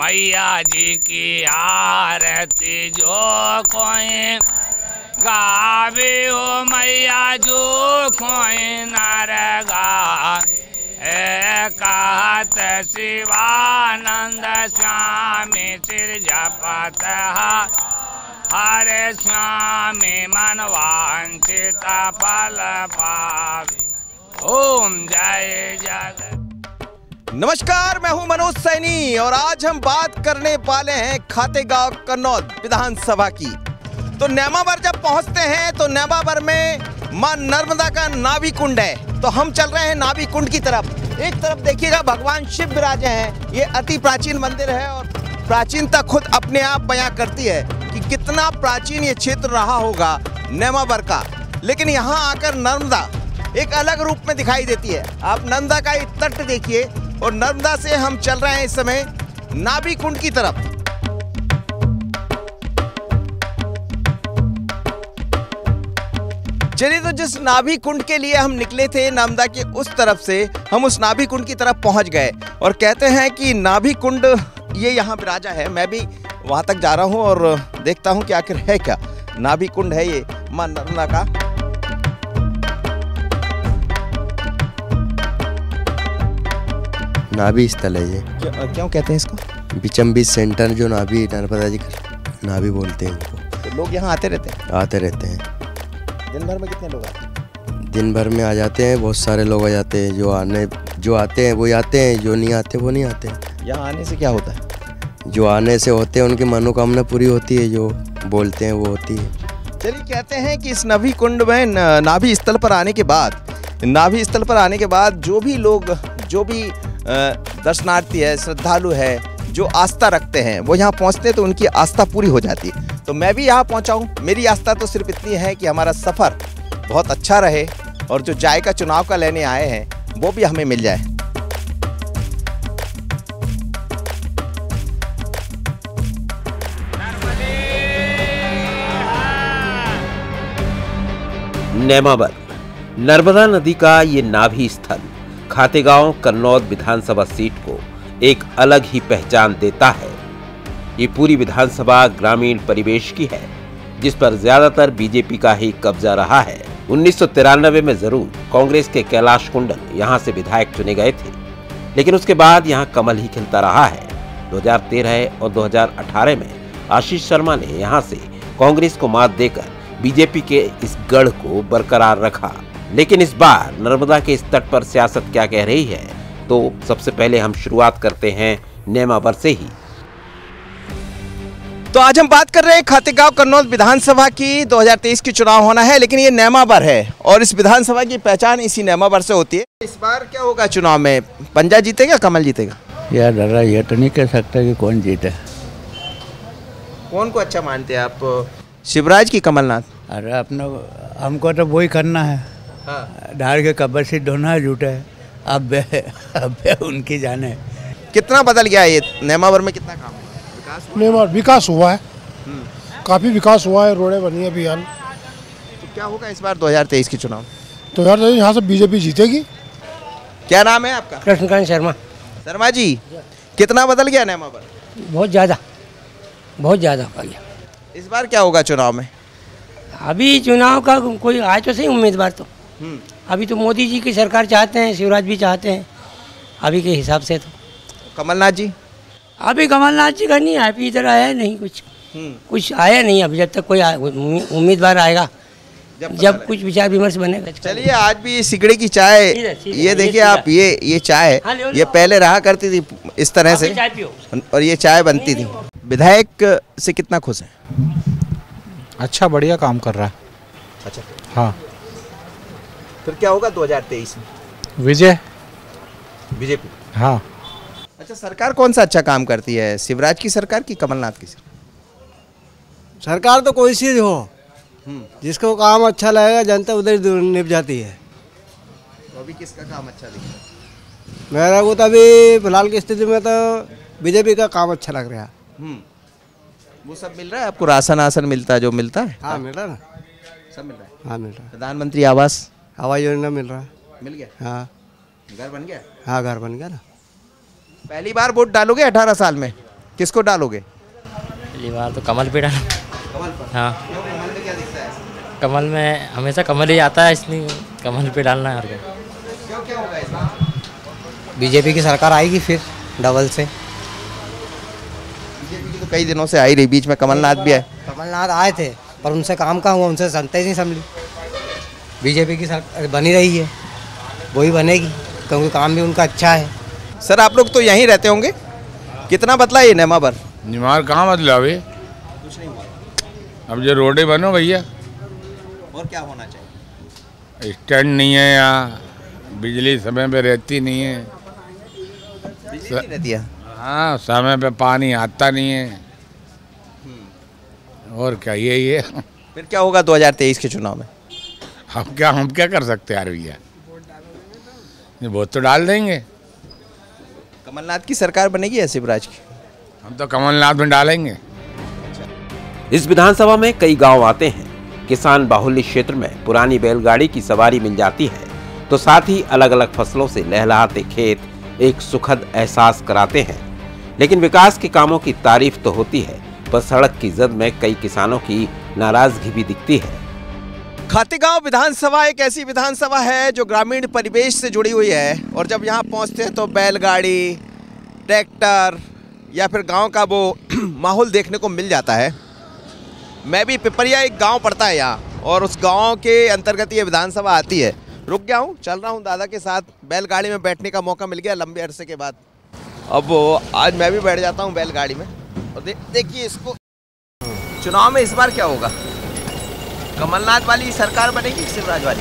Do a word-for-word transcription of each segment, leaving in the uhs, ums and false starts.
मैया जी की आरती जो कोई गावे हो मैया जो कोई नर गाए कहत शिवानंद स्वामी सिर जपत हरे स्वामी मन वांछित फल पावे। ओम जय जगत। नमस्कार, मैं हूं मनोज सैनी और आज हम बात करने वाले हैं खातेगांव कन्नौज विधानसभा की। तो नेमावर जब पहुंचते हैं तो नेमावर में मां नर्मदा का नाभि कुंड है, तो हम चल रहे हैं नाभि कुंड की तरफ। एक तरफ देखिएगा भगवान शिव विराजे हैं। ये अति प्राचीन मंदिर है और प्राचीनता खुद अपने आप बयां करती है कि कितना प्राचीन ये क्षेत्र रहा होगा नेमावर का। लेकिन यहाँ आकर नर्मदा एक अलग रूप में दिखाई देती है। आप नर्मदा का एक तट देखिए और नर्मदा से हम चल रहे हैं इस समय नाभि कुंड की तरफ। चलिए, तो जिस नाभि कुंड के लिए हम निकले थे नर्मदा के उस तरफ से हम उस नाभि कुंड की तरफ पहुंच गए और कहते हैं कि नाभि कुंड ये यहाँ विराजा है। मैं भी वहां तक जा रहा हूं और देखता हूं कि आखिर है क्या। नाभि कुंड है ये मां नर्मदा का। नाभि स्थल है ये। क्यों, क्यों कहते हैं इसको? बिचम्बी सेंटर जो नाभि नर्मदा जी का नाभि बोलते हैं इनको। तो लोग यहाँ आते रहते हैं? आते रहते हैं। दिन भर में कितने लोग आते हैं? दिन भर में आ जाते हैं, बहुत सारे लोग आ जाते हैं। जो आने जो आते हैं वो आते हैं, जो नहीं आते वो नहीं आते हैं। यहाँ आने से क्या होता है? जो आने से होते हैं उनकी मनोकामना पूरी होती है, जो बोलते हैं वो होती है। चलिए, कहते हैं कि इस नाभि कुंड में नाभि स्थल पर आने के बाद नाभि स्थल पर आने के बाद जो भी लोग जो भी दर्शनार्थी है, श्रद्धालु है, जो आस्था रखते हैं वो यहाँ पहुँचते हैं तो उनकी आस्था पूरी हो जाती है। तो मैं भी यहाँ पहुँचा हूँ। मेरी आस्था तो सिर्फ इतनी है कि हमारा सफ़र बहुत अच्छा रहे और जो जायका चुनाव का लेने आए हैं वो भी हमें मिल जाए। नेमावर नर्मदा नदी का ये नाभि स्थल खातेगांव कन्नौज विधानसभा सीट को एक अलग ही पहचान देता है। ये पूरी विधानसभा ग्रामीण परिवेश की है, जिस पर ज्यादातर बीजेपी का ही कब्जा रहा है। उन्नीस सौ तिरानवे में जरूर कांग्रेस के कैलाश कुंडल यहाँ से विधायक चुने गए थे, लेकिन उसके बाद यहाँ कमल ही खिलता रहा है। दो हज़ार तेरह और दो हज़ार अठारह में आशीष शर्मा ने यहाँ से कांग्रेस को मात देकर बीजेपी के इस गढ़ को बरकरार रखा। लेकिन इस बार नर्मदा के इस तट पर सियासत क्या कह रही है, तो सबसे पहले हम शुरुआत करते हैं नेमावर से ही। तो आज हम बात कर रहे हैं खातेगांव कन्नौज विधानसभा की। दो हज़ार तेईस की चुनाव होना है, लेकिन ये नेमावर है और इस विधानसभा की पहचान इसी नेमावर से होती है। इस बार क्या होगा चुनाव में? पंजा जीतेगा, कमल जीतेगा? यार डरा ये तो नहीं कह सकता कि कौन जीते। कौन को अच्छा मानते हैं आप, शिवराज की कमलनाथ? अरे अपना हमको तो वही करना है। हाँ। डाल के कब्र से ढोना झूठे। अब बे, अब बे उनकी जाने। कितना बदल गया ये नेमावर में? कितना काम हुआ? नेमावर विकास हुआ है, काफ़ी विकास हुआ है, रोडें बनी है अभियान। तो क्या होगा इस बार दो हज़ार तेईस की चुनाव? तो यार यहाँ से बीजेपी जीतेगी। क्या नाम है आपका? कृष्णकांत शर्मा। शर्मा जी, कितना बदल गया नेमावर? बहुत ज़्यादा, बहुत ज़्यादा हो गया। इस बार क्या होगा चुनाव में? अभी चुनाव का कोई आए तो सही उम्मीदवार तो अभी तो मोदी जी की सरकार चाहते हैं, शिवराज भी चाहते हैं अभी के हिसाब से। तो कमलनाथ जी? अभी कमलनाथ जी का नहीं, अभी इधर आया नहीं, कुछ कुछ आया नहीं अभी। जब तक कोई उम्मीदवार आएगा, जब, जब कुछ विचार विमर्श बनेगा। चलिए, आज भी सिगड़े की चाय, ये देखिए आप, ये ये चाय ये पहले रहा करती थी इस तरह से और ये चाय बनती थी। विधायक से कितना खुश है? अच्छा, बढ़िया काम कर रहा है। अच्छा, हाँ। फिर क्या होगा दो हज़ार तेईस में? विजय बीजेपी। हाँ। अच्छा, सरकार कौन सा अच्छा काम करती है, शिवराज की सरकार की कमलनाथ की? सरकार तो कोई सी हो, जिसको काम अच्छा लगेगा जनता उधर निभ जाती है। तो अभी किसका काम अच्छा दिख रहा है? मेरा को तो अभी फिलहाल की स्थिति में तो बीजेपी का काम अच्छा लग रहा है। वो सब मिल रहा है आपको? राशन आसन मिलता है जो मिलता है? हाँ, मिल रहा है ना, सब मिल रहा है। हाँ, मिल रहा है। प्रधानमंत्री आवास आवास योजना मिल रहा है। मिल गया? हाँ। घर बन गया? हाँ, घर बन गया ना। पहली बार वोट डालोगे अठारह साल में? किसको डालोगे? पहली बार तो कमल पे डालो। कमल पर? हाँ, कमल में क्या दिखता है? कमल में हमेशा कमल ही आता है, इसलिए कमल पे डालना है। और क्या क्यों क्या होगा इस बार? बीजेपी की सरकार आएगी फिर डबल से। बीजेपी की तो कई दिनों से आई रही, बीच में कमलनाथ भी आए। कमलनाथ आए थे पर उनसे काम का हुआ, उनसे जनता ही नहीं संभली। बीजेपी की सरकार बनी रही है, वही बनेगी क्योंकि काम भी उनका अच्छा है। सर आप लोग तो यहीं रहते होंगे, कितना बदला ये नेमाबर? निमार कहाँ बदला अभी? कुछ नहीं हुआ। अब जो रोडे बनो भैया। और क्या होना चाहिए? स्टैंड नहीं है यहाँ, बिजली समय पे रहती नहीं है। बिजली नहीं रहती है? हाँ, समय पे पानी आता नहीं है। और क्या यही है। फिर क्या होगा दो हज़ार तेईस के चुनाव में? हम क्या हम क्या कर सकते हैं यार भैया, वोट तो डाल देंगे। कमलनाथ की सरकार बनेगी या शिवराज की? हम तो कमलनाथ में डालेंगे। इस विधानसभा में कई गांव आते हैं। किसान बाहुल्य क्षेत्र में पुरानी बैलगाड़ी की सवारी मिल जाती है, तो साथ ही अलग अलग फसलों से लहलहाते खेत एक सुखद एहसास कराते हैं। लेकिन विकास के कामों की तारीफ तो होती है, पर सड़क की जद में कई किसानों की नाराजगी भी दिखती है। खातेगांव विधानसभा एक ऐसी विधानसभा है जो ग्रामीण परिवेश से जुड़ी हुई है, और जब यहाँ पहुँचते हैं तो बैलगाड़ी, ट्रैक्टर या फिर गांव का वो माहौल देखने को मिल जाता है। मैं भी पिपरिया एक गांव पड़ता है यहाँ, और उस गांव के अंतर्गत ये विधानसभा आती है। रुक गया हूँ, चल रहा हूँ दादा के साथ, बैलगाड़ी में बैठने का मौका मिल गया लंबे अरसे के बाद। अब वो आज मैं भी बैठ जाता हूँ बैलगाड़ी में, और दे, देखिए इसको। चुनाव में इस बार क्या होगा? कमलनाथ वाली सरकार बनेगी, शिवराज वाली?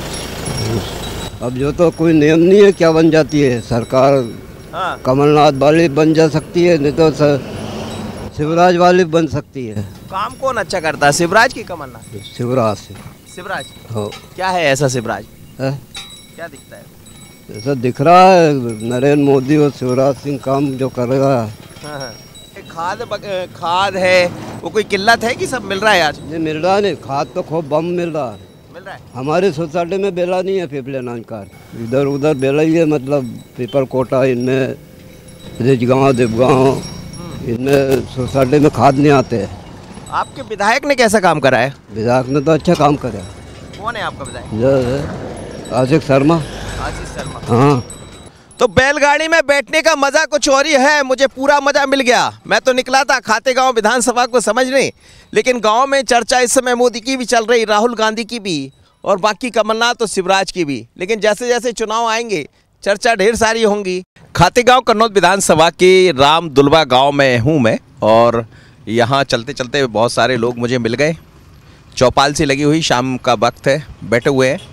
अब जो तो कोई नियम नहीं है क्या बन जाती है सरकार। हाँ। कमलनाथ वाली बन जा सकती है, नहीं तो शिवराज वाली बन सकती है। काम कौन अच्छा करता है, शिवराज की कमलनाथ? शिवराज से। शिवराज? हो। क्या है ऐसा शिवराज? है? क्या दिखता है? ऐसा दिख रहा है नरेंद्र मोदी और शिवराज सिंह काम जो कर रहा है। हाँ हाँ। खाद खाद है, वो कोई किल्लत है कि सब मिल रहा है आज? नहीं मिल रहा, नहीं खाद तो खूब बम मिल रहा है। मिल रहा है? हमारे सोसाइटी में बेला नहीं है, पिपले नानकार इधर उधर बेला ही है, मतलब पीपल कोटा इनमें, रिजगांव देवगांव इनमें सोसाइटी में खाद नहीं आते हैं। आपके विधायक ने कैसा काम करा है? विधायक ने तो अच्छा काम करा। कौन है आपका विधायक? आशिक शर्मा। आशीष शर्मा। हाँ। तो बैलगाड़ी में बैठने का मजा कुछ और ही है, मुझे पूरा मजा मिल गया। मैं तो निकला था खातेगांव विधानसभा को समझने, लेकिन गांव में चर्चा इस समय मोदी की भी चल रही, राहुल गांधी की भी, और बाकी कमलनाथ और शिवराज की भी। लेकिन जैसे जैसे चुनाव आएंगे चर्चा ढेर सारी होंगी। खातेगांव कन्नौज विधानसभा के राम दुलवा गाँव में हूँ मैं, और यहाँ चलते चलते बहुत सारे लोग मुझे मिल गए। चौपाल सी लगी हुई, शाम का वक्त है, बैठे हुए हैं।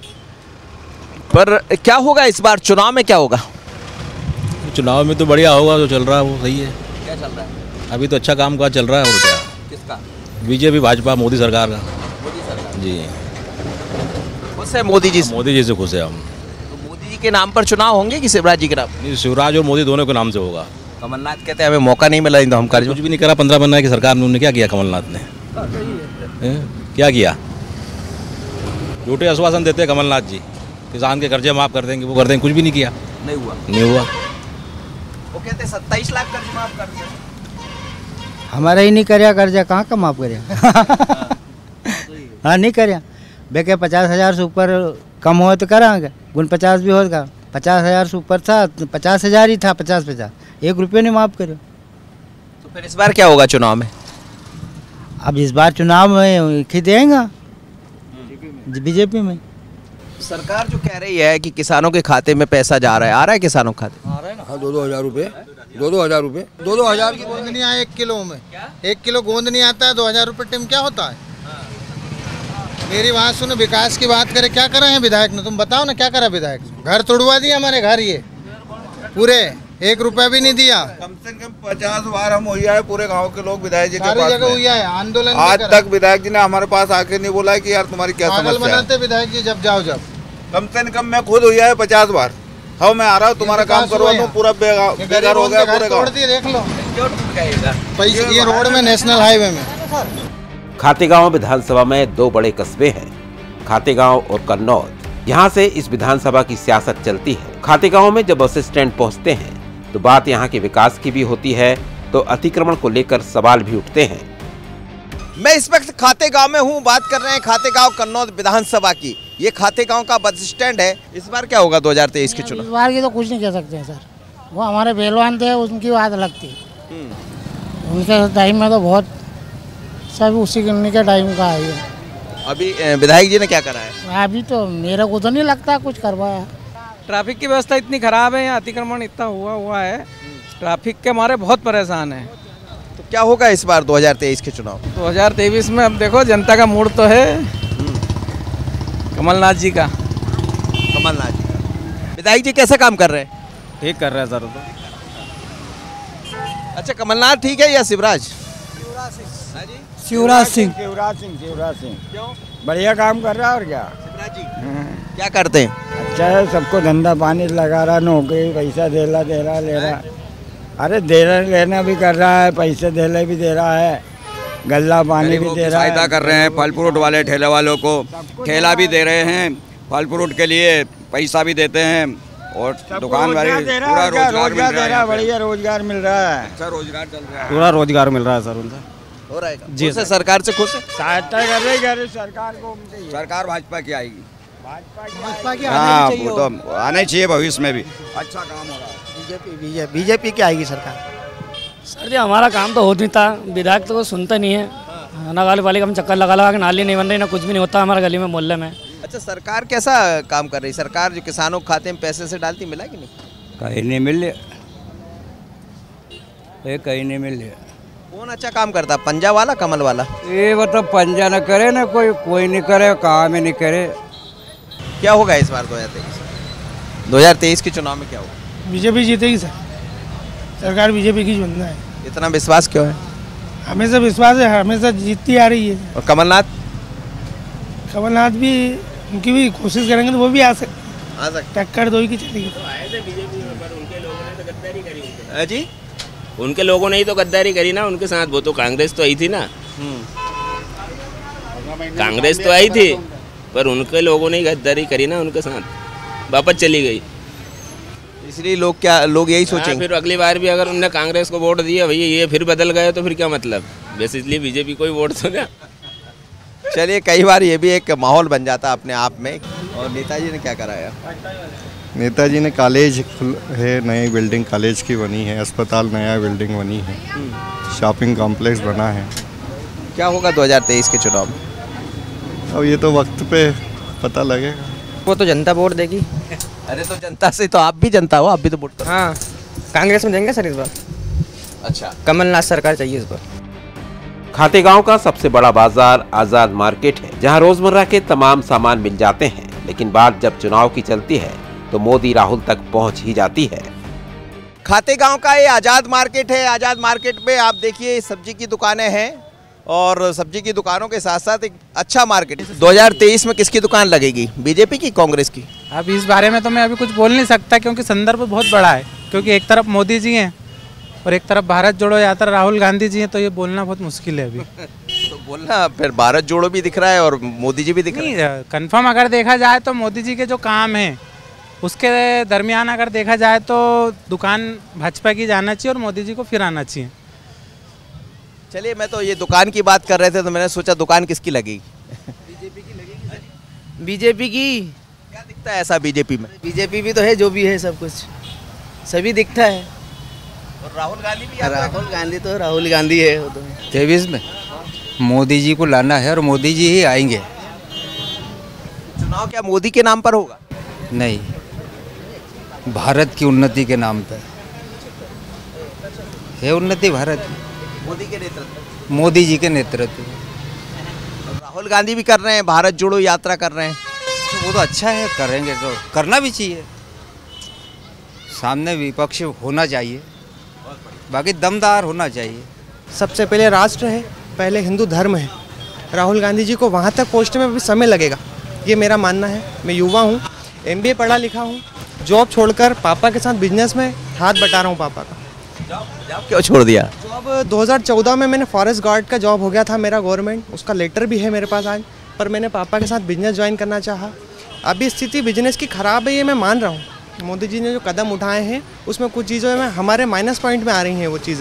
पर क्या होगा इस बार चुनाव में, क्या होगा? चुनाव में तो बढ़िया होगा, जो चल रहा है वो सही है। क्या चल रहा है अभी? तो अच्छा काम का चल रहा है। और क्या? किसका? बीजेपी भाजपा मोदी सरकार का। मोदी सरकार जी। खुश है मोदी जी से? मोदी जी से खुश है हम। तो मोदी जी के नाम पर चुनाव होंगे कि शिवराज जी के नाम? नहीं, शिवराज और मोदी दोनों के नाम से होगा। कमलनाथ कहते हैं हमें मौका नहीं मिला, तो हम कर कुछ भी नहीं करा। पंद्रह महीने की सरकार में उन्होंने क्या किया? कमलनाथ ने क्या किया? झूठे आश्वासन देते कमलनाथ जी, किसान के कर्जे माफ कर देंगे, वो कर देंगे, कुछ भी नहीं किया। नहीं हुआ। नहीं हुआ। वो कहते सत्ताईस लाख कर्ज माफ कर दिया। हमारा ही नहीं करया कर्जा, कहाँ का माफ करया? हाँ नहीं करया। बेके पचास हजार से ऊपर कम हो तो करांगे, गुण पचास भी होगा। पचास हजार से ऊपर था, पचास हजार ही था, पचास पचास एक रुपये नहीं माफ करो। तो फिर इस बार क्या होगा चुनाव में? अब इस बार चुनाव में खी देगा बीजेपी में। सरकार जो कह रही है कि किसानों के खाते में पैसा जा रहा है, आ रहा है किसानों के खाते? आ रहा है ना। हाँ, दो दो हजार रुपये दो दो हजार रुपये दो दो हजार की गोंद नहीं आया एक किलो में। एक किलो गोंद नहीं आता है, दो हजार रुपये टिम क्या होता है? मेरी बात सुनो, विकास की बात करें, क्या करा है विधायक ने? तुम बताओ ना क्या करा विधायक? घर तोड़वा दिया हमारे, घर ये पूरे एक रुपया भी नहीं दिया। कम से कम पचास बार हम हुआ है, पूरे गांव के लोग विधायक जी के पास जगह हुआ है आंदोलन। आज तक विधायक जी ने हमारे पास आके नहीं बोला है कि यार तुम्हारी क्या समस्या है। बनाते विधायक जी जब जाओ जब। कम से कम मैं खुद हुआ है पचास बार। हाँ मैं आ रहा हूँ, तुम्हारा काम करवा दूँ, पूरा बेकार हो गया पूरे गाँव। देख लो पैसे ये रोड में, नेशनल हाईवे में। खातेगांव विधानसभा में दो बड़े कस्बे हैं, खातेगांव और कन्नौज। यहाँ से इस विधानसभा की सियासत चलती है। खातेगांव में जब बस स्टैंड पहुँचते हैं तो बात यहाँ के विकास की भी होती है, तो अतिक्रमण को लेकर सवाल भी उठते हैं। मैं इस वक्त खातेगांव में हूँ, बात कर रहे हैं खातेगांव कन्नौज विधानसभा की। ये खातेगांव का बस स्टैंड है। इस बार क्या होगा दो हज़ार तेईस के चुनाव? इस बार की तो कुछ नहीं कह सकते हैं सर, वो हमारे पहलवान थे, उनकी बात अलग थी। उनके टाइम में तो बहुत सब उसी करने के टाइम का है। अभी विधायक जी ने क्या करा है? अभी तो मेरे को तो नहीं लगता कुछ करवाया। ट्रैफिक की व्यवस्था इतनी खराब है, यहाँ अतिक्रमण इतना हुआ हुआ है, ट्रैफिक के मारे बहुत परेशान है। तो क्या होगा इस बार दो हज़ार तेईस के चुनाव? दो हज़ार तेईस में अब देखो जनता का मूड तो है कमलनाथ जी का। कमलनाथ जी का। विधायक जी कैसे काम कर रहे हैं? ठीक कर रहे हैं सर। तो अच्छा, कमलनाथ ठीक है या शिवराज? शिवराज सिंह। शिवराज सिंह शिवराज सिंह क्यों? बढ़िया काम कर रहा है। और क्या शिवराज जी क्या करते हैं? अच्छा है, सबको धंधा पानी लगा रहा, नौकरी पैसा दे रहा दे रहा ले रहा। अरे देना लेना भी कर रहा है, पैसे देने भी दे रहा है, गल्ला पानी भी दे रहा है, सहायता कर रहे हैं। फल फ्रूट वाले ठेले वालों को ठेला भी दे रहे हैं, फल फ्रूट के लिए पैसा भी देते हैं और दुकान वाले पूरा रोजगार मिल रहा है। बढ़िया रोजगार मिल रहा है। अच्छा रोजगार चल रहा है, पूरा रोजगार मिल रहा है सर। उनसे हो रहा है जी सर। सरकार से खुश है? सहायता कर रही है सरकार को। सरकार भाजपा की आएगी। भाजपा की हाँ, वो तो आना चाहिए भविष्य में भी। अच्छा काम हो रहा है। बीजेपी बीजेपी की आएगी सरकार। सर जी हमारा काम तो होता नहीं था, विधायक तो सुनता नहीं है। नगर पालिका में चक्कर लगा लगा के नाली नहीं बन रही, ना कुछ भी नहीं होता हमारे गली में मोहल्ले में। अच्छा, सरकार कैसा काम कर रही है? सरकार जो किसानों के खाते में पैसे से डालती, मिला कि नहीं? कहीं नहीं मिल रहा, कहीं नहीं मिल रहा। कौन अच्छा काम करता, पंजा वाला कमल वाला? ये मतलब पंजा न करे ना कोई, कोई नहीं करे, काम ही नहीं करे। क्या होगा इस बार दो हज़ार तेईस दो हज़ार तेईस के चुनाव में क्या होगा? बीजेपी जीतेगी सर, सरकार बीजेपी की बनना है। इतना विश्वास क्यों है? हमेशा विश्वास है, हमेशा जीतती आ रही है। और कमलनाथ? कमलनाथ भी उनकी भी कोशिश करेंगे तो वो भी आ सकते आ सकते टक्कर दो ही की चलेगी। जी उनके लोगों ने ही तो गद्दारी करी ना उनके साथ। वो तो कांग्रेस तो आई थी ना, कांग्रेस तो आई थी, पर उनके लोगों ने ही गद्दारी करी ना उनके साथ, वापस चली गई। इसलिए लोग क्या लोग यही सोचेंगे फिर अगली बार भी अगर उनने कांग्रेस को वोट दिया, भैया ये फिर बदल गए तो फिर क्या मतलब? वैसे इसलिए बीजेपी को ही वोट दो। चलिए, कई बार ये भी एक माहौल बन जाता अपने आप में। और नेताजी ने क्या कराया? नेताजी ने कॉलेज है, नई बिल्डिंग कॉलेज की बनी है, अस्पताल नया बिल्डिंग बनी है, शॉपिंग कॉम्प्लेक्स बना है। क्या होगा दो हज़ार तेईस के चुनाव में? अब ये तो वक्त पे पता लगेगा। वो तो जनता वोट देगी। अरे तो जनता से तो आप भी जनता हो, आप भी तो वोट करो। हाँ, कांग्रेस में देंगे सर इस बार। अच्छा, कमलनाथ सरकार चाहिए इस बार। खातेगांव का सबसे बड़ा बाजार आजाद मार्केट है, जहां रोजमर्रा के तमाम सामान मिल जाते हैं, लेकिन बात जब चुनाव की चलती है तो मोदी राहुल तक पहुंच ही जाती है। खातेगांव का ये आजाद मार्केट है। आजाद मार्केट में आप देखिए सब्जी की दुकानें हैं और सब्जी की दुकानों के साथ साथ एक अच्छा मार्केट है। दो हज़ार तेईस में किसकी दुकान लगेगी, बीजेपी की, कांग्रेस की? अब इस बारे में तो मैं अभी कुछ बोल नहीं सकता, क्योंकि संदर्भ बहुत बड़ा है। क्योंकि एक तरफ मोदी जी हैं और एक तरफ भारत जोड़ो यात्रा राहुल गांधी जी हैं, तो ये बोलना बहुत मुश्किल है अभी। तो बोलना फिर भारत जोड़ो भी दिख रहा है और मोदी जी भी दिख रहे हैं। कंफर्म अगर देखा जाए तो मोदी जी के जो काम हैं उसके दरमियान अगर देखा जाए तो दुकान भाजपा की जाना चाहिए और मोदी जी को फिर आना चाहिए। चलिए, मैं तो ये दुकान की बात कर रहे थे तो मैंने सोचा दुकान किसकी लगेगी? बीजेपी की लगेगी। बीजेपी की क्या दिखता है ऐसा बीजेपी में? बीजेपी भी तो है, जो भी है सब कुछ सभी दिखता है। और राहुल गांधी भी? राहुल गांधी तो राहुल गांधी है। वो तो तेईस में मोदी जी को लाना है और मोदी जी ही आएंगे। चुनाव क्या मोदी के नाम पर होगा? नहीं, भारत की उन्नति के नाम पर है। उन्नति भारत की मोदी के नेतृत्व, मोदी जी के नेतृत्व। राहुल गांधी भी कर रहे हैं, भारत जोड़ो यात्रा कर रहे हैं। तो वो तो अच्छा है, करेंगे तो करना भी चाहिए। सामने विपक्ष होना चाहिए, बाकी दमदार होना चाहिए। सबसे पहले राष्ट्र है, पहले हिंदू धर्म है। राहुल गांधी जी को वहाँ तक पहुँचने में भी समय लगेगा, ये मेरा मानना है। मैं युवा हूँ, एमबीए पढ़ा लिखा हूँ, जॉब छोड़कर पापा के साथ बिजनेस में हाथ बटा रहा हूँ। पापा का जॉब क्यों छोड़ दिया? जॉब दो हज़ार चौदह में मैंने फॉरेस्ट गार्ड का जॉब हो गया था मेरा, गवर्नमेंट, उसका लेटर भी है मेरे पास आज, पर मैंने पापा के साथ बिजनेस ज्वाइन करना चाहा। अभी स्थिति बिजनेस की ख़राब है, ये मैं मान रहा हूँ। मोदी जी ने जो कदम उठाए हैं उसमें कुछ चीज़ों में हमारे माइनस पॉइंट में आ रही हैं वो चीज़ें।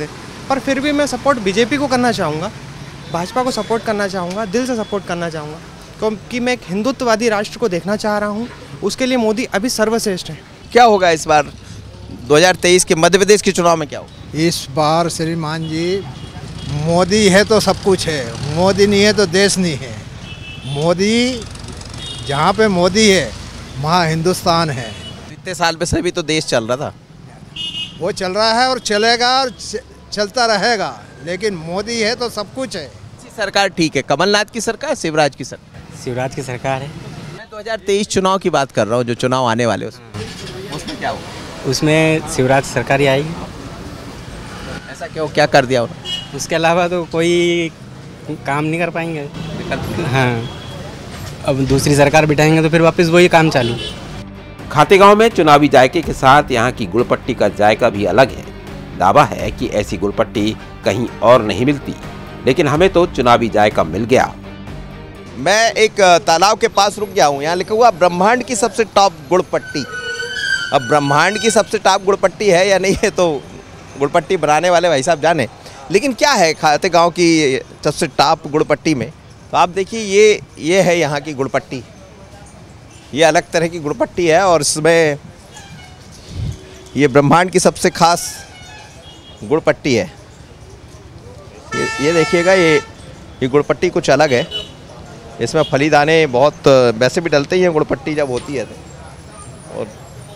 पर फिर भी मैं सपोर्ट बीजेपी को करना चाहूँगा, भाजपा को सपोर्ट करना चाहूँगा, दिल से सपोर्ट करना चाहूँगा, क्योंकि मैं एक हिंदुत्ववादी राष्ट्र को देखना चाह रहा हूँ। उसके लिए मोदी अभी सर्वश्रेष्ठ है। क्या होगा इस बार दो हज़ार तेईस के मध्य प्रदेश के चुनाव में? क्या होगा इस बार? श्रीमान जी, मोदी है तो सब कुछ है, मोदी नहीं है तो देश नहीं है। मोदी, जहाँ पे मोदी है वहाँ हिंदुस्तान है। इतने साल में से भी तो देश चल रहा था। वो चल रहा है और चलेगा और चलता रहेगा, लेकिन मोदी है तो सब कुछ है। सरकार ठीक है, कमलनाथ की सरकार, शिवराज की सरकार? शिवराज की सरकार है। मैं दो हज़ार तेईस चुनाव की बात कर रहा हूँ, जो चुनाव आने वाले उसमें उसमें क्या होगा? उसमें शिवराज सरकार ही आएगी। ऐसा क्यों, क्या कर दिया उन्होंने? उसके अलावा तो कोई काम नहीं कर पाएंगे। हाँ, अब दूसरी सरकार बिठाएंगे तो फिर वापस वही काम चालू। खातेगांव में चुनावी जायके के साथ यहाँ की गुड़पट्टी का जायका भी अलग है। दावा है कि ऐसी गुड़पट्टी कहीं और नहीं मिलती, लेकिन हमें तो चुनावी जायका मिल गया। मैं एक तालाब के पास रुक गया हूँ, यहाँ लिखा हुआ ब्रह्मांड की सबसे टॉप गुड़पट्टी। अब ब्रह्मांड की सबसे टॉप गुड़पट्टी है या नहीं है तो गुड़पट्टी बनाने वाले भाई साहब जाने, लेकिन क्या है खातेगांव की सबसे टॉप गुड़पट्टी में? तो आप देखिए, ये ये है यहाँ की गुड़पट्टी। ये अलग तरह की गुड़पट्टी है और इसमें ये ब्रह्मांड की सबसे खास गुड़पट्टी है। ये, ये देखिएगा, ये ये गुड़पट्टी कुछ अलग है। इसमें फली दाने बहुत वैसे भी डलते ही हैं गुड़पट्टी जब होती है तो। और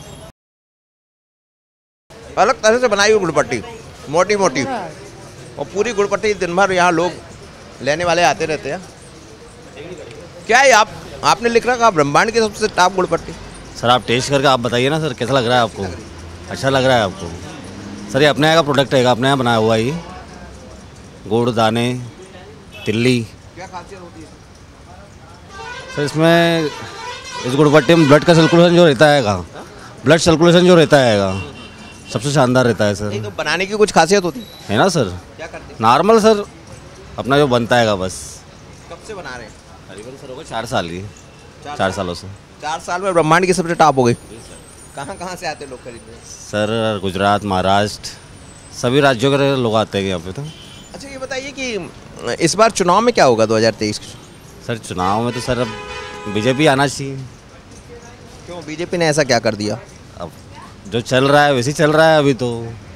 अलग तरह से बनाई हुई गुड़पट्टी, मोटी मोटी, और पूरी गुड़पट्टी दिन भर यहाँ लोग लेने वाले आते रहते हैं। क्या है आप आपने लिख रखा ब्रह्मांड की सबसे टॉप गुड़पट्टी? सर आप टेस्ट करके आप बताइए ना सर, कैसा लग रहा है आपको? अच्छा लग रहा है आपको? सर ये अपने यहाँ का प्रोडक्ट है, अपने यहाँ बनाया हुआ ही गुड़, दाने, तिल्ली। क्या खासियत होती है सर इसमें? इस गुड़पट्टी में ब्लड का सर्कुलेशन जो रहता है, ब्लड सर्कुलेशन जो रहता है सबसे शानदार रहता है सर। नहीं तो बनाने की कुछ खासियत होती है ना सर? क्या करते हैं? नॉर्मल सर, अपना जो बनता है बस। कब से बना रहे हैं? करीबन सर हो गए चार साल की, चार सालों से। चार साल में ब्रह्मांड की सबसे टॉप हो गई। कहाँ कहाँ से आते लोग खरीदने? सर गुजरात, महाराष्ट्र, सभी राज्यों के लोग आते हैं यहाँ पे। तो अच्छा ये बताइए कि इस बार चुनाव में क्या होगा दो हज़ार तेईस के? सर चुनाव में तो सर अब बीजेपी आना चाहिए। क्यों, बीजेपी ने ऐसा क्या कर दिया? अब जो चल रहा है वैसे ही चल रहा है अभी तो।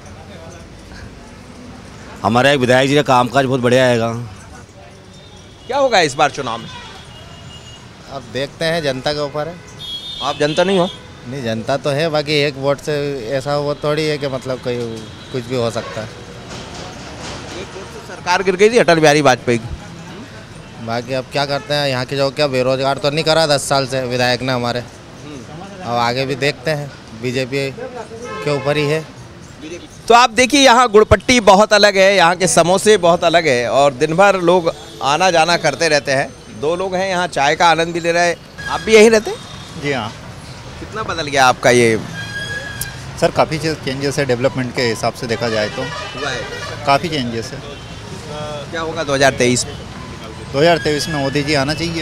हमारे एक विधायक जी का कामकाज बहुत बढ़िया आएगा। क्या होगा इस बार चुनाव में? अब देखते हैं, जनता के ऊपर है। आप जनता नहीं हो? नहीं, जनता तो है, बाकी एक वोट से ऐसा वो थोड़ी है कि मतलब कोई कुछ भी हो सकता है। एक वोट से सरकार गिर गई थी अटल बिहारी वाजपेयी की। बाकी अब क्या करते हैं, यहाँ के जो क्या बेरोजगार तो नहीं करा दस साल से विधायक ने हमारे। अब आगे भी देखते हैं, बीजेपी के ऊपर ही है। तो आप देखिए, यहाँ गुड़पट्टी बहुत अलग है, यहाँ के समोसे बहुत अलग है और दिन भर लोग आना जाना करते रहते हैं। दो लोग हैं यहाँ, चाय का आनंद भी ले रहे हैं। आप भी यहीं रहते हैं? जी हाँ। कितना बदल गया आपका ये? सर काफ़ी चेंजेस है, डेवलपमेंट के हिसाब से देखा जाए तो हुआ है, काफ़ी चेंजेस है। क्या होगा दो हज़ार तेईस में? दो हज़ार तेईस में मोदी जी आना चाहिए।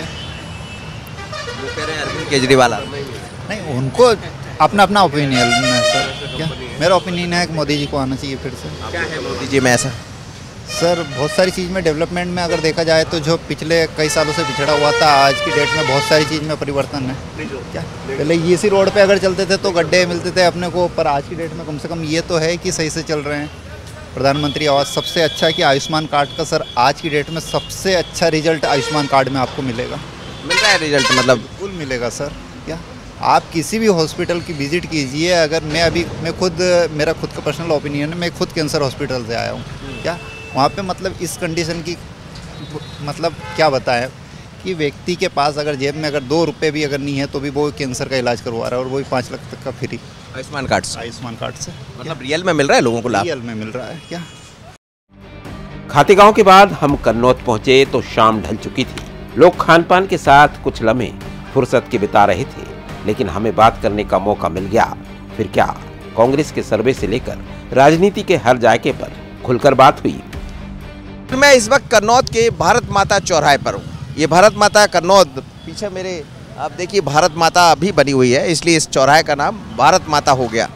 वो कह रहे हैं अरविंद केजरीवाल। नहीं, उनको अपना अपना ओपिनियन है सर। क्या मेरा ओपिनियन है कि मोदी जी को आना चाहिए फिर से। क्या है मोदी जी में ऐसा? सर बहुत सारी चीज़ में डेवलपमेंट में अगर देखा जाए तो जो पिछले कई सालों से पिछड़ा हुआ था, आज की डेट में बहुत सारी चीज़ में परिवर्तन है। क्या पहले ये सी रोड पे अगर चलते थे तो गड्ढे मिलते थे अपने को, पर आज की डेट में कम से कम ये तो है कि सही से चल रहे हैं। प्रधानमंत्री आवास सबसे अच्छा कि आयुष्मान कार्ड का सर आज की डेट में सबसे अच्छा रिजल्ट आयुष्मान कार्ड में आपको मिलेगा। मिल रहा है रिजल्ट? मतलब बिल्कुल मिलेगा सर। क्या आप किसी भी हॉस्पिटल की विजिट कीजिए, अगर मैं अभी मैं खुद मेरा खुद का पर्सनल ओपिनियन है, मैं खुद कैंसर हॉस्पिटल से आया हूँ। क्या वहाँ पे मतलब इस कंडीशन की मतलब क्या बताएं कि व्यक्ति के पास अगर जेब में अगर दो रुपये भी अगर नहीं है तो भी वो कैंसर का इलाज करवा रहा है और वही पाँच लाख तक का फ्री आयुष्मान कार्ड से। आयुष्मान कार्ड से मतलब रियल में मिल रहा है लोगों को लाभ? रियल में मिल रहा है। क्या खातेगांव के बाद हम कन्नौज पहुंचे तो शाम ढल चुकी थी। लोग खान पान के साथ कुछ लम्हे फुर्सत के बिता रहे थे, लेकिन हमें बात करने का मौका मिल गया। फिर क्या, कांग्रेस के सर्वे से लेकर राजनीति के हर जायके पर खुलकर बात हुई। मैं इस वक्त कन्नौज के भारत माता चौराहे पर हूँ। ये भारत माता कन्नौज, पीछे मेरे आप देखिए भारत माता अभी बनी हुई है, इसलिए इस चौराहे का नाम भारत माता हो गया।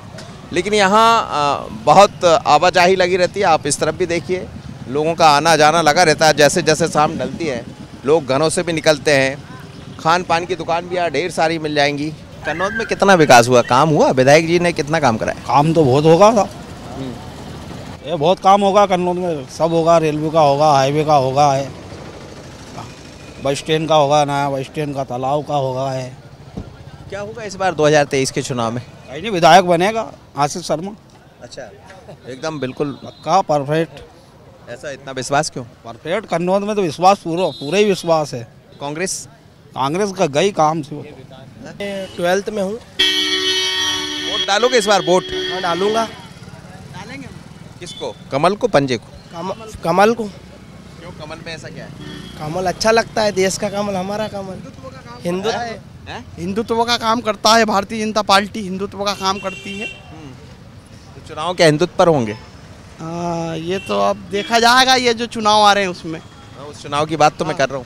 लेकिन यहाँ बहुत आवाजाही लगी रहती है। आप इस तरफ भी देखिए, लोगों का आना जाना लगा रहता है। जैसे जैसे शाम ढलती है लोग घरों से भी निकलते हैं। खान पान की दुकान भी यहाँ ढेर सारी मिल जाएंगी। कन्नौज में कितना विकास हुआ, काम हुआ, विधायक जी ने कितना काम कराया? काम तो बहुत होगा था, ये बहुत काम होगा कन्नौज में, सब होगा। रेलवे का होगा, हाईवे का होगा, है बस स्टैंड का होगा, नया बस स्टैंड का, तालाब का होगा है। क्या होगा इस बार दो हज़ार तेईस के चुनाव में? कहीं नहीं, विधायक बनेगा आशीष शर्मा। अच्छा, एकदम बिल्कुल पक्का परफेक्ट। ऐसा इतना विश्वास क्यों? परफेक्ट कन्नौज में तो विश्वास पूरा पूरा ही विश्वास है। कांग्रेस कांग्रेस का गई काम से। ट्वेल्थ में हूँ। वोट डालोगे इस बार? वोट हाँ डालूंगा। डालेंगे किसको? कमल को, पंजे को? कम, कमल को। क्यों, कमल में ऐसा क्या है? कमल अच्छा लगता है, देश का कमल, हमारा कमल। हिंदुत्व हिंदुत्व का काम करता है, भारतीय जनता पार्टी हिंदुत्व का काम करती है। तो चुनाव क्या हिंदुत्व पर होंगे? आ, ये तो अब देखा जाएगा, ये जो चुनाव आ रहे हैं उसमें। उस चुनाव की बात तो मैं कर रहा हूँ।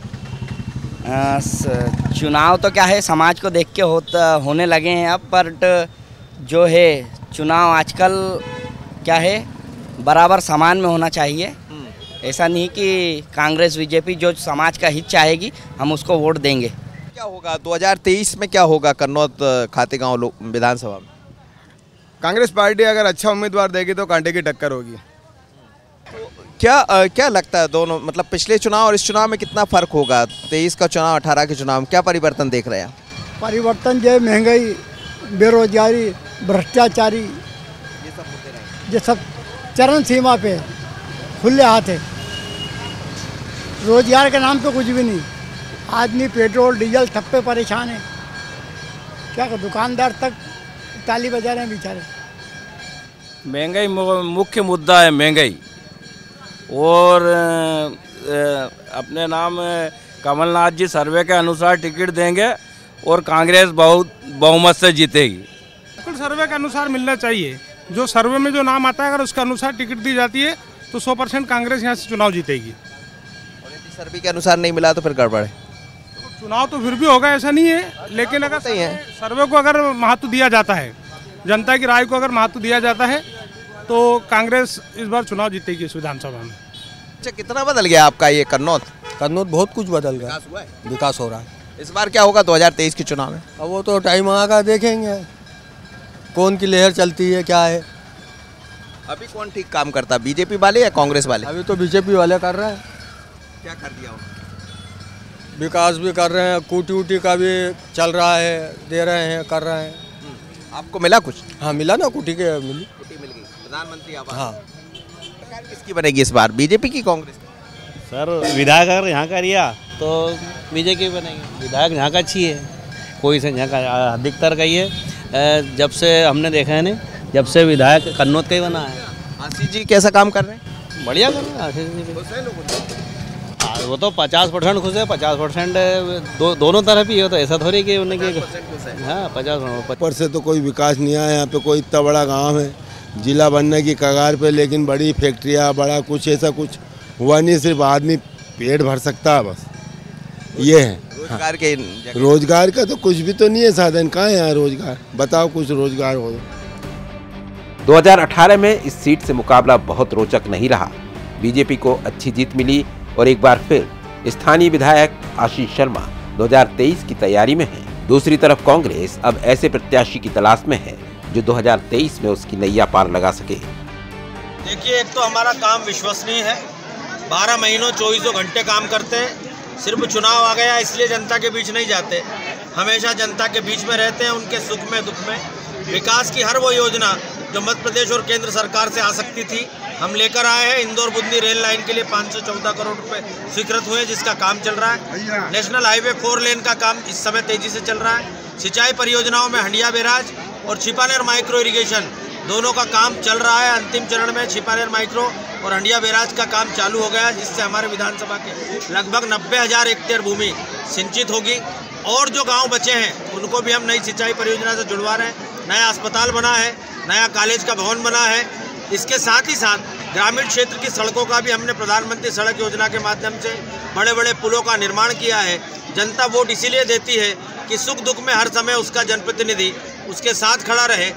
चुनाव तो क्या है, समाज को देख के होता होने लगे हैं अब, पर जो है चुनाव आजकल क्या है, बराबर समान में होना चाहिए। ऐसा नहीं कि कांग्रेस बीजेपी, जो समाज का हित चाहेगी हम उसको वोट देंगे। क्या होगा दो हज़ार तेईस में, क्या होगा कन्नौज खातेगांव विधानसभा में? कांग्रेस पार्टी अगर अच्छा उम्मीदवार देगी तो कांटे की टक्कर होगी। तो क्या आ, क्या लगता है दोनों, मतलब पिछले चुनाव और इस चुनाव में कितना फर्क होगा? तेईस का चुनाव, अठारह के चुनाव में क्या परिवर्तन देख रहे हैं? परिवर्तन जो महंगाई, बेरोजगारी, भ्रष्टाचारी, ये सब होते रहे, ये सब चरम सीमा पे खुले हाथ है। रोजगार के नाम पे कुछ भी नहीं। आदमी पेट्रोल डीजल ठप्पे परेशान है। क्या कर, दुकानदार तक ताली बजा रहे हैं बेचारे। महंगाई मुख्य मुद्दा है, महंगाई। और अपने नाम कमलनाथ जी सर्वे के अनुसार टिकट देंगे और कांग्रेस बहुत बहुमत से जीतेगी। बिल्कुल सर्वे के अनुसार मिलना चाहिए। जो सर्वे में जो नाम आता है अगर उसके अनुसार टिकट दी जाती है तो सौ परसेंट कांग्रेस यहाँ से चुनाव जीतेगी। और यदि सर्वे के अनुसार नहीं मिला तो फिर गड़बड़ है। चुनाव तो फिर भी होगा, ऐसा नहीं है, लेकिन अगर सही है, सर्वे को अगर महत्व दिया जाता है, जनता की राय को अगर महत्व दिया जाता है तो कांग्रेस इस बार चुनाव जीतेगी इस विधानसभा में। अच्छा, कितना बदल गया आपका ये कन्नौज? कन्नौज बहुत कुछ बदल गया, विकास हुआ है, विकास हो रहा है। इस बार क्या होगा दो हज़ार तेईस के चुनाव में? अब वो तो टाइम आगा, देखेंगे कौन की लहर चलती है, क्या है। अभी कौन ठीक काम करता है, बीजेपी वाले या कांग्रेस वाले? अभी तो बीजेपी वाले कर रहे हैं। क्या कर दिया उन्होंने? विकास भी कर रहे हैं, कुटी उटी का भी चल रहा है, दे रहे हैं, कर रहे हैं। आपको मिला कुछ? हाँ मिला ना, कुटी के मिली। कुटी मिल गई, प्रधानमंत्री आवास। हाँ। सरकार किसकी बनेगी इस बार, बीजेपी की कांग्रेस की? सर विधायक अगर यहाँ का रिया तो बीजेपी बनेगी। विधायक यहाँ का अच्छी है, कोई से यहाँ का अधिकतर का ही है। जब से हमने देखा है नहीं, जब से विधायक कन्नौज का ही बना है। आशीष जी कैसा काम कर रहे हैं? बढ़िया कर रहे हैं आशीष जी। वो तो पचास परसेंट खुश है, पचास परसेंट दो, दोनों तरफ ही हो, तो ऐसा थोड़ी कि उन्हें हाँ पचास पर से तो कोई विकास नहीं आया यहाँ पे। कोई इतना बड़ा गांव है, जिला बनने की कगार पे, लेकिन बड़ी फैक्ट्रियाँ, बड़ा कुछ ऐसा कुछ हुआ नहीं। सिर्फ आदमी पेट भर सकता है, बस ये है। रोजगार के रोजगार का तो कुछ भी तो नहीं है साधन। कहाँ है यहाँ रोजगार? बताओ कुछ रोजगार हो। दो हज़ार अठारह में इस सीट से मुकाबला बहुत रोचक नहीं रहा। बीजेपी को अच्छी जीत मिली और एक बार फिर स्थानीय विधायक आशीष शर्मा दो हज़ार तेईस की तैयारी में है। दूसरी तरफ कांग्रेस अब ऐसे प्रत्याशी की तलाश में है जो दो हज़ार तेईस में उसकी नैया पार लगा सके। देखिए, एक तो हमारा काम विश्वसनीय है, बारह महीनों चौबीसों घंटे काम करते हैं। सिर्फ चुनाव आ गया इसलिए जनता के बीच नहीं जाते, हमेशा जनता के बीच में रहते हैं, उनके सुख में दुख में। विकास की हर वो योजना जो मध्य प्रदेश और केंद्र सरकार से आ सकती थी हम लेकर आए हैं। इंदौर बुंदी रेल लाइन के लिए पाँच सौ चौदह करोड़ रुपए स्वीकृत हुए, जिसका काम चल रहा है। नेशनल हाईवे फोर लेन का काम इस समय तेजी से चल रहा है। सिंचाई परियोजनाओं में हंडिया बैराज और छिपानेर माइक्रो इरिगेशन दोनों का काम चल रहा है। अंतिम चरण में छिपानेर माइक्रो और हंडिया बैराज का काम चालू हो गया, जिससे हमारे विधानसभा के लगभग नब्बे हज़ार हेक्टेयर भूमि सिंचित होगी। और जो गांव बचे हैं उनको भी हम नई सिंचाई परियोजना से जुड़वा रहे हैं। नया अस्पताल बना है, नया कॉलेज का भवन बना है। इसके साथ ही साथ ग्रामीण क्षेत्र की सड़कों का भी हमने प्रधानमंत्री सड़क योजना के माध्यम से बड़े बड़े पुलों का निर्माण किया है। जनता वोट इसीलिए देती है कि सुख दुख में हर समय उसका जनप्रतिनिधि उसके साथ खड़ा रहे।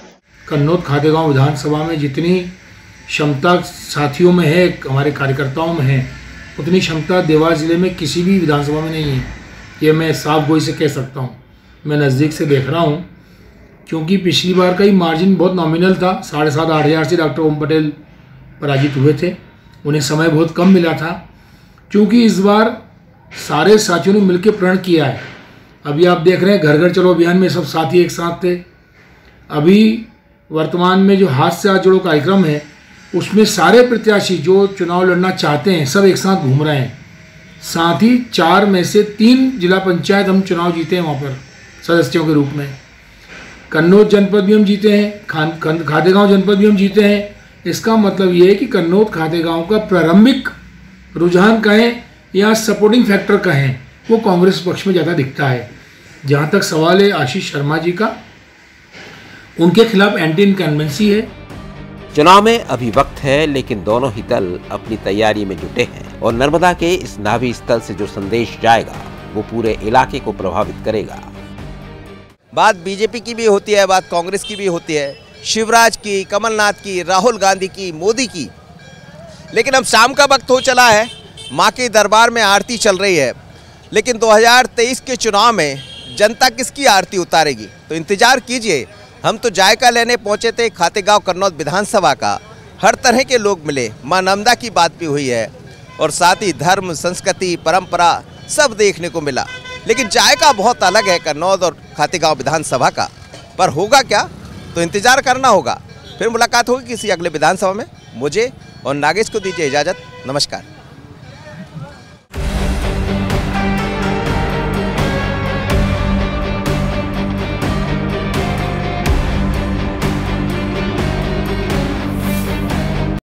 कन्नौज खातेगांव विधानसभा में जितनी क्षमता साथियों में है, हमारे कार्यकर्ताओं में है, उतनी क्षमता देवास जिले में किसी भी विधानसभा में नहीं है। ये मैं साफ गोई से कह सकता हूँ। मैं नज़दीक से देख रहा हूँ, क्योंकि पिछली बार का ही मार्जिन बहुत नॉमिनल था। साढ़े सात आठ हज़ार से डॉक्टर ओम पटेल पराजित हुए थे, उन्हें समय बहुत कम मिला था। क्योंकि इस बार सारे साथियों ने मिलकर प्रण किया है। अभी आप देख रहे हैं घर घर चलो अभियान में सब साथी एक साथ थे। अभी वर्तमान में जो हाथ से हाथ जोड़ो कार्यक्रम है, उसमें सारे प्रत्याशी जो चुनाव लड़ना चाहते हैं सब एक साथ घूम रहे हैं। साथ ही चार में से तीन जिला पंचायत हम चुनाव जीते हैं, वहाँ पर सदस्यों के रूप में। कन्नौज जनपद भी हम जीते हैं, खान खातेगांव जनपद भी हम जीते हैं। इसका मतलब ये है कि कन्नौज खातेगांव का प्रारंभिक रुझान कहें या सपोर्टिंग फैक्टर कहें, वो कांग्रेस पक्ष में ज़्यादा दिखता है। जहाँ तक सवाल है आशीष शर्मा जी का, उनके खिलाफ एंटी इनकम्बेंसी है। चुनाव में अभी वक्त है, लेकिन दोनों ही दल अपनी तैयारी में जुटे हैं और नर्मदा के इस नाभि स्थल से जो संदेश जाएगा वो पूरे इलाके को प्रभावित करेगा। बात बीजेपी की भी होती है, बात कांग्रेस की भी होती है, शिवराज की, कमलनाथ की, राहुल गांधी की, मोदी की। लेकिन अब शाम का वक्त हो चला है, माँ के दरबार में आरती चल रही है। लेकिन दो हज़ार तेईस के चुनाव में जनता किसकी आरती उतारेगी, तो इंतजार कीजिए। हम तो जायका लेने पहुंचे थे खातेगांव कन्नौज विधानसभा का। हर तरह के लोग मिले, मां नर्मदा की बात भी हुई है और साथ ही धर्म, संस्कृति, परंपरा सब देखने को मिला। लेकिन जायका बहुत अलग है कन्नौज और खातेगांव विधानसभा का। पर होगा क्या, तो इंतजार करना होगा। फिर मुलाकात होगी किसी अगले विधानसभा में। मुझे और नागेश को दीजिए इजाज़त। नमस्कार।